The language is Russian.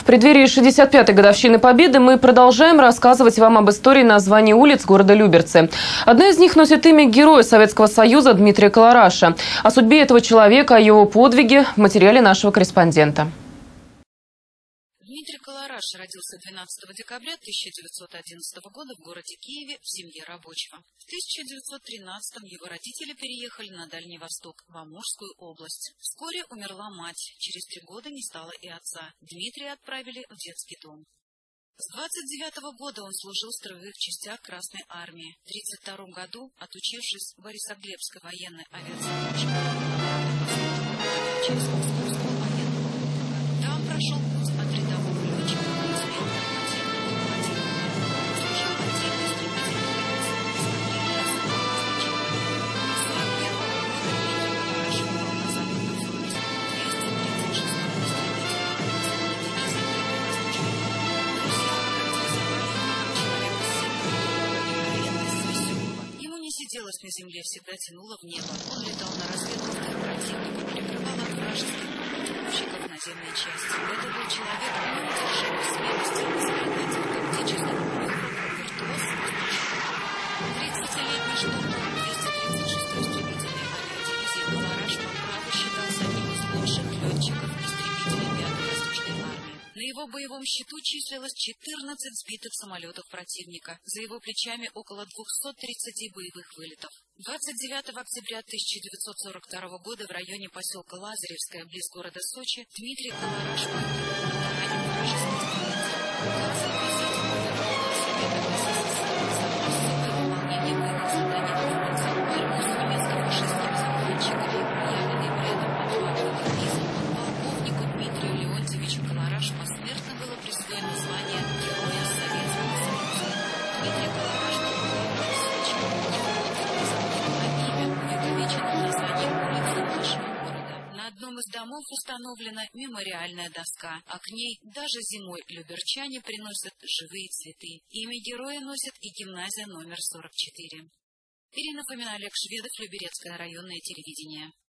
преддверии 65-й годовщины Победы мы продолжаем рассказывать вам об истории названий улиц города Люберцы. Одна из них носит имя героя Советского Союза Дмитрия Колораша. О судьбе этого человека, о его подвиге в материале нашего корреспондента. Дмитрий Колораш родился 12 декабря 1911 года в городе Киеве в семье рабочего. В 1913-м его родители переехали на Дальний Восток, в Амурскую область. Вскоре умерла мать, через 3 года не стало и отца. Дмитрия отправили в детский дом. С 29-го года он служил в строевых частях Красной Армии. В 1932 году, отучившись в Борисоглебской военной авиационной школе, там прошел путь от рядового летчика до инспектора наземного летательного. Служил в отдельной истребительной сиделось на земле, всегда тянуло в небо. Он летал на разведку противника, прикрывал от вражеских бомбардировщиков наземные части. Это был человек неудержимой смелости, изобретатель тактических маневров, виртуоз. 30-летний штурман 236-й истребительной авиадивизии Колораш по праву считался одним из лучших летчиков истребителей 5-й воздушной армии. На его боевом счету числилось 14 сбитых самолетов противника. За его плечами около 230 боевых вылетов. 29 октября 1942 года в районе поселка Лазаревское, близ города Сочи, Дмитрий Колораш погиб на тарании вражеской страницы. Посмертно было присвоено звание Героя Советского Союза. Дмитрий Колораш был военным сочинем. Его увековечено названием улицы нашего города. На одном из домов установлена мемориальная доска, а к ней даже зимой люберчане приносят живые цветы. Имя героя носит и гимназия номер 44. Ирина Фомина, Олег Шведов, Люберецкое районное телевидение.